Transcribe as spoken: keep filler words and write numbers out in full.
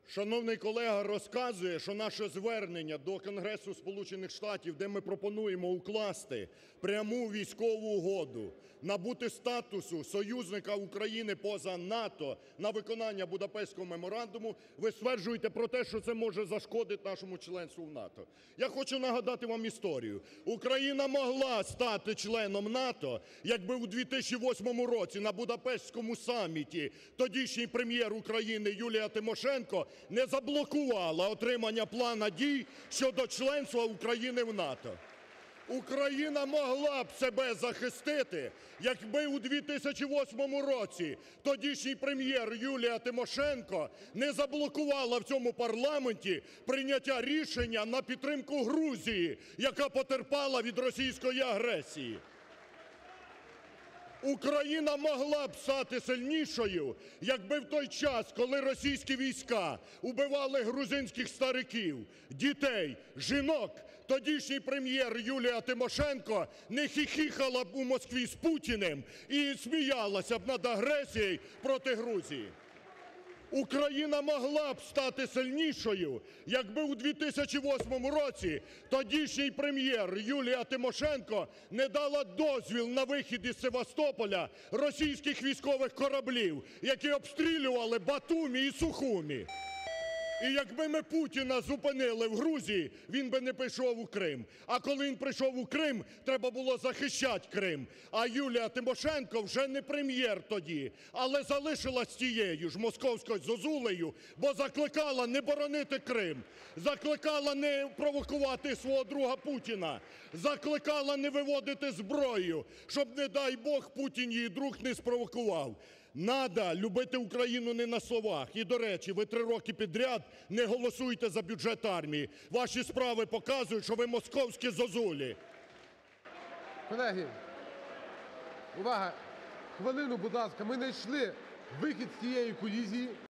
Шановний колега розказує, що наше звернення до Конгресу Сполучених Штатів, де ми пропонуємо укласти пряму військову угоду, набути статусу союзника України поза НАТО на виконання Будапештського меморандуму, ви стверджуєте про те, що це може зашкодити нашому членству в НАТО. Я хочу нагадати вам історію. Україна могла стати членом НАТО, якби у дві тисячі восьмому році на Будапештському саміті тодішній прем'єр України Юлія Тимошенко не заблокувала отримання плану дій щодо членства України в НАТО. Україна могла б себе захистити, якби у дві тисячі восьмому році тодішній прем'єр Юлія Тимошенко не заблокувала в цьому парламенті прийняття рішення на підтримку Грузії, яка потерпала від російської агресії. Україна могла б стати сильнішою, якби в той час, коли російські війська убивали грузинських стариків, дітей, жінок, тодішній прем'єр Юлія Тимошенко не хихікала б у Москві з Путіним і сміялася б над агресією проти Грузії. Україна могла б стати сильнішою, якби у дві тисячі восьмому році тодішній прем'єр Юлія Тимошенко не дала дозвіл на вихід із Севастополя російських військових кораблів, які обстрілювали Батумі і Сухумі. І якби ми Путіна зупинили в Грузії, він би не прийшов у Крим. А коли він прийшов у Крим, треба було захищати Крим. А Юлія Тимошенко вже не прем'єр тоді, але залишилась тією ж московською зозулею, бо закликала не боронити Крим, закликала не провокувати свого друга Путіна, закликала не виводити зброю, щоб, не дай Бог, Путін її друг не спровокував. Надо любити Україну не на словах. І, до речі, ви три роки підряд не голосуєте за бюджет армії. Ваші справи показують, що ви московські зозулі. Колеги, увага! Хвилину, будь ласка, ми знайшли вихід з цієї колізії.